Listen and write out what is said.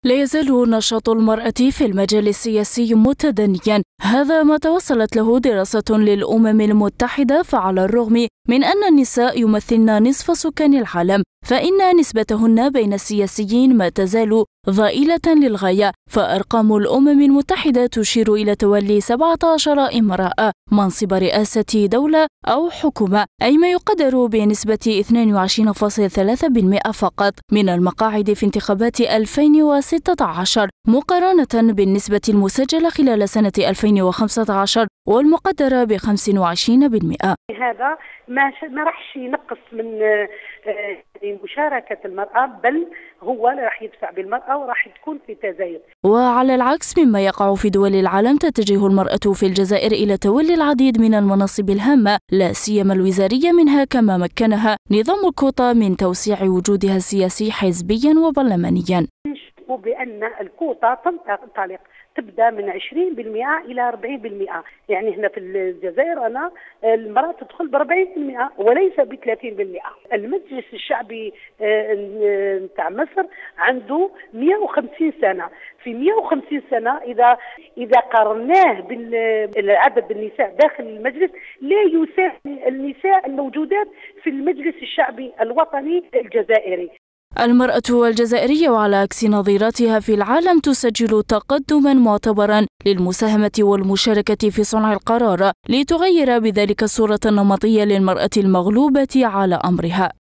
لا يزال نشاط المرأة في المجال السياسي متدنيا، هذا ما توصلت له دراسة للأمم المتحدة. فعلى الرغم من أن النساء يمثلن نصف سكان العالم، فإن نسبتهن بين السياسيين ما تزال ضئيلة للغاية. فأرقام الأمم المتحدة تشير إلى تولي 17 امرأة منصب رئاسة دولة أو حكومة، أي ما يقدر بنسبة 22.3% فقط من المقاعد في انتخابات 2016، مقارنة بالنسبة المسجلة خلال سنة 2015 والمقدرة ب25%. هذا ما راحش ينقص من مشاركة المرأة، بل هو راح يدفع بالمرأة وراح تكون في تزايد. وعلى العكس مما يقع في دول العالم، تتجه المرأة في الجزائر إلى تولي العديد من المناصب الهامة لا سيما الوزارية منها، كما مكنها نظام الكوطة من توسيع وجودها السياسي حزبيا وبرلمانيا. بأن الكوطة تنطلق تبدأ من 20% إلى 40%، يعني هنا في الجزائر أنا المرأة تدخل ب40% وليس ب30%. المجلس الشعبي نتاع مصر عنده 150 سنة، في 150 سنة إذا قارناه بالعدد النساء داخل المجلس لا يساوي النساء الموجودات في المجلس الشعبي الوطني الجزائري. المرأة الجزائرية وعلى عكس نظيراتها في العالم تسجل تقدما معتبرا للمساهمة والمشاركة في صنع القرار، لتغير بذلك الصورة النمطية للمرأة المغلوبة على أمرها.